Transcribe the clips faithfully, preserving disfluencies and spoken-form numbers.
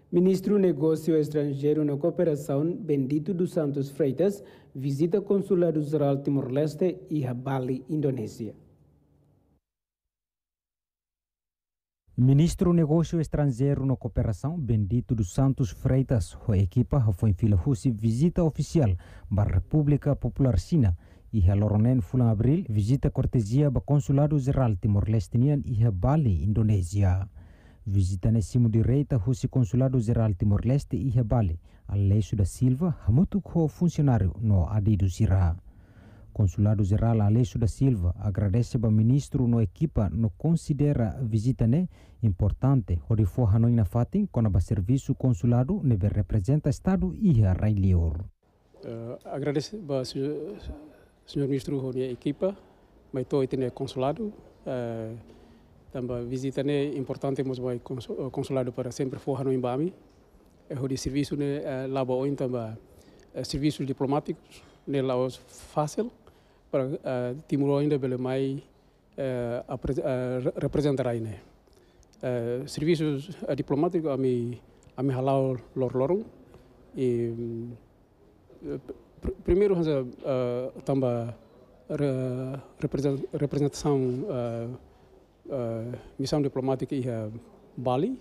Ministro do Negócio Estrangeiro na Cooperação, Bendito dos Santos Freitas, visita Consulado Geral Timor-Leste e a Bali, Indonésia. Ministro do Negócio Estrangeiro na Cooperação, Bendito dos Santos Freitas, a equipa foi em fila visita oficial para a República Popular China e a Loronen Fulan Abril visita cortesia para Consulado Geral Timor-Leste e a Bali, Indonésia. Visita nesse direita o Consulado Geral Timor-Leste e a Bali, Aleixo da Silva, muito com funcionário no Adido Sirá. Consulado Geral Aleixo da Silva agradece ao ministro no equipa no considera a visita né importante, onde for Hanoi na Fatim, com o serviço consulado nebe representa Estado e a Railior. Uh, agradeço ao senhor, senhor ministro da equipa, mas estou no consulado. Uh, também visita né importante, mas vai consulado para sempre for Hanoi Bami. É o serviço né lá bom também serviços diplomáticos né lá fácil para uh, Timor ainda bele mais uh, uh, representar aí né uh, serviços uh, diplomáticos a mi a mi halau lor lorong e uh, pr primeiro uh, uh, também re, represent, representação uh, uh, missão diplomática e uh, Bali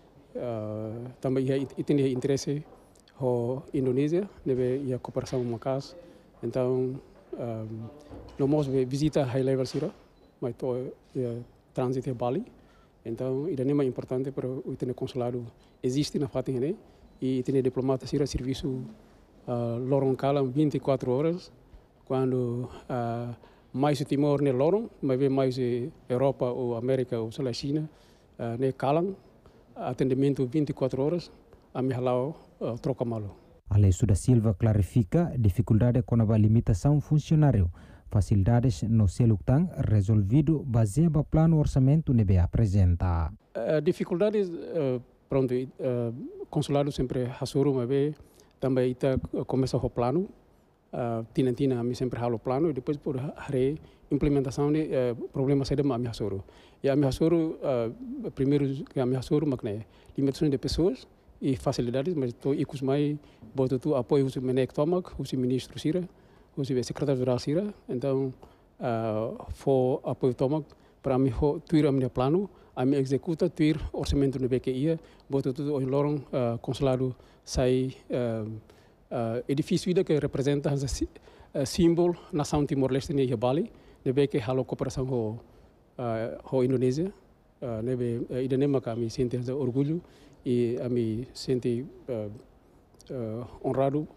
uh, também e tem interesse a Indonésia nebe e a cooperação macas então um, nós visita high level sira mas to uh, transit Bali então isso é mais importante para o ter consulado existe na Fatim né e ter diplomata sira serviço uh, lorong kalam vinte e quatro horas quando uh, mais o Timor ne lorong mas mais Europa ou América ou só a China uh, ne kalang atendimento vinte e quatro horas a me halau uh, troca malo. Aleixo da Silva clarifica a dificuldade com a limitação funcionário, facilidades no Seluktan resolvido baseado no plano orçamento nebe apresenta. Uh, dificuldades, uh, pronto, uh, consulado sempre hasuru mas também está começa o plano, uh, tina tina a mim sempre halo plano e depois por a implementação de uh, problemas sai de a mim hasuru. E a mim hasuru uh, primeiro que a mim hasuru makne limitações de pessoas e facilidades, mas estou icos mais boto tu apoio o menek tomak, o ministro Sira, o secretário geral Sira, então uh, for apoio tomak para mim tuir a minha plano, a mim executa tuir orçamento no B Q I, boto tudo em lorong uh, consulado sai uh, uh, edifício ida que representa a uh, símbolo nação Timor-Leste e Bali, no B Q halo cooperação com uh, Indonésia, uh, nebe uh, ida nema kami sente orgulho e a me sente uh, uh, honrado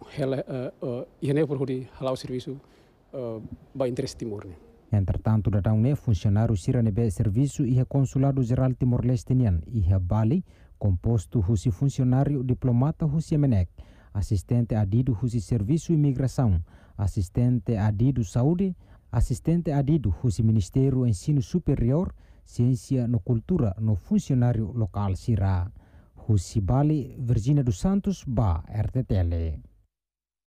e uh, uh, por hoje halau serviço uh, ba interesse Timor né. Entretanto, da né funcionário sira nebe serviço e consulado geral Timor-Leste e a Bali composto husi funcionário diplomata husi menek, assistente adido husi serviço imigração, assistente adido saúde, assistente adido husi ministério ensino superior, ciência no cultura no funcionário local sira. Husi Bali, Virginia dos Santos, Ba, R T T L.